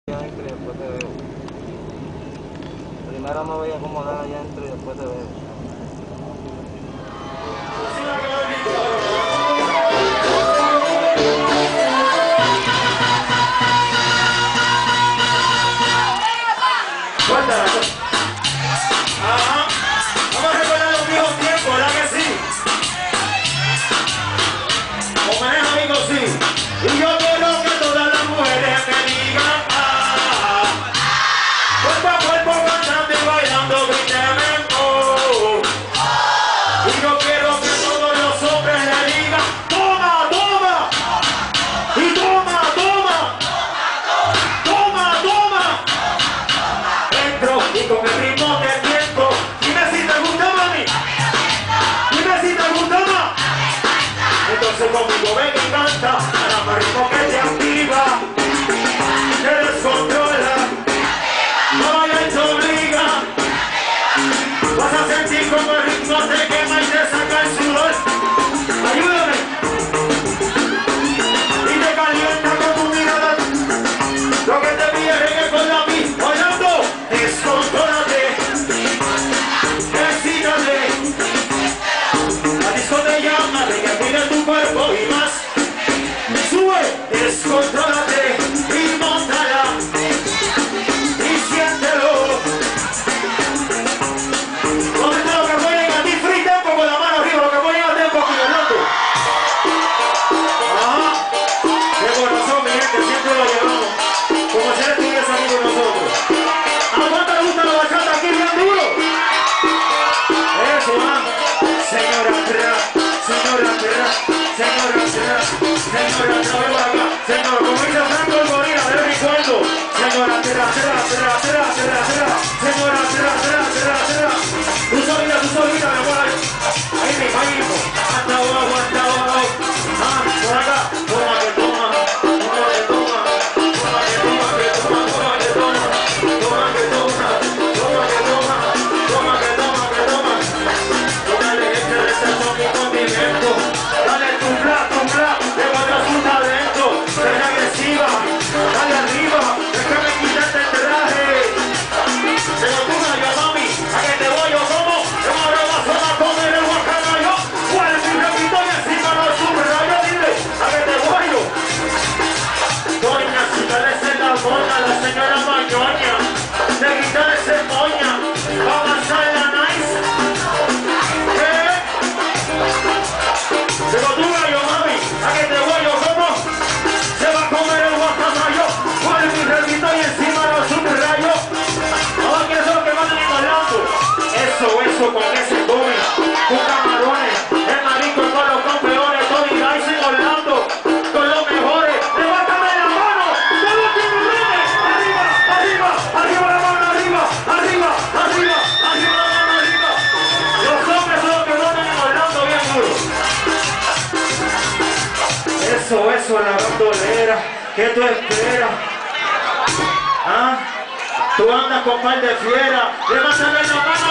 adentro y después te veo. Primero me voy a acomodar allá adentro y después te veo. Ajá. Vamos a recordar los viejos tiempos, ¿verdad que sí? Homenaje amigos, sí. Y yo quiero que todas las mujeres me digan cuerpo a cuerpo cantando y bailando, gríteme oh. Y yo quiero que todos los hombres le digan toma, toma. Y toma, toma. Toma, toma. Entro y con el ritmo te tiento. Dime si te gusta, mami. Dime si te gusta, ma. Entonces conmigo ven y canta. Para más ritmo que te activa, te descontrola, no vaya y te obliga. Vas a sentir como el ritmo te quema y te saca el sudor. Ayúdame. Y te calienta con tu mirada. Lo que te viene con la mí, bailando, descontrólate, excítate. La disco te llama, de que pide tu cuerpo y más. Sube, descontrólate y móntala y siéntelo. ¿Dónde está lo que ponen a ti? Free tempo con la mano arriba, lo que ponen a tempo aquí hablando. Ajá, de corazón mi gente, siempre lo llevamos. Como si él estuviese aquí con nosotros. ¿A cuánto le gusta la bachata aquí bien duro? Eso, ¿ah? Señora atrás, señora atrás, señora atrás, señora atrás, ven por acá. Señor, como dice Franco el gorila, de recuerdo. Señora atrás, atrás, atrás, atrás, atrás, atrás. Señora atrás, atrás, atrás, atrás. Tú solita, mi amor. Ahí mismo, ahí mismo. Hasta abajo, hasta abajo. Ah, por acá. Toma que toma, toma que toma. Toma que toma, que toma, toma que toma. Toma que toma, toma que toma. Toma que toma, que toma. Dale este receso mi condimento. Dale tu bla, demuestra su talento. Ven agresiva, dale arriba. Déjame quitarte el traje. Se lo ponga yo, mami. A que te voy yo como. Yo ahora vas a comer el guacamayo. ¿Cuál es mi repito y encima no subrayo? Dile, a que te voy yo. Doña, si dale la moña a la señora Mañoña. Le quitarle ese moña. Va a pasar la nice. Se lo ponga yo, mami. A que te voy yo como. Se va a comer el guacamayo. ¿Cuál es mi repito y encima no subrayo? Ahora que eso es lo que van a ir hablando. Eso, con ese come, con camarones, el marico con los campeones, Tony Dyson Orlando, con los mejores. Levántame la mano, todos los tiburones, arriba, arriba, arriba la mano, arriba, arriba, arriba, arriba la mano, arriba. Los hombres son los que van en Orlando bien duro. Eso, la bandolera, ¿qué tú esperas? ¿Ah? Tú andas con par de fiera, levántame la mano.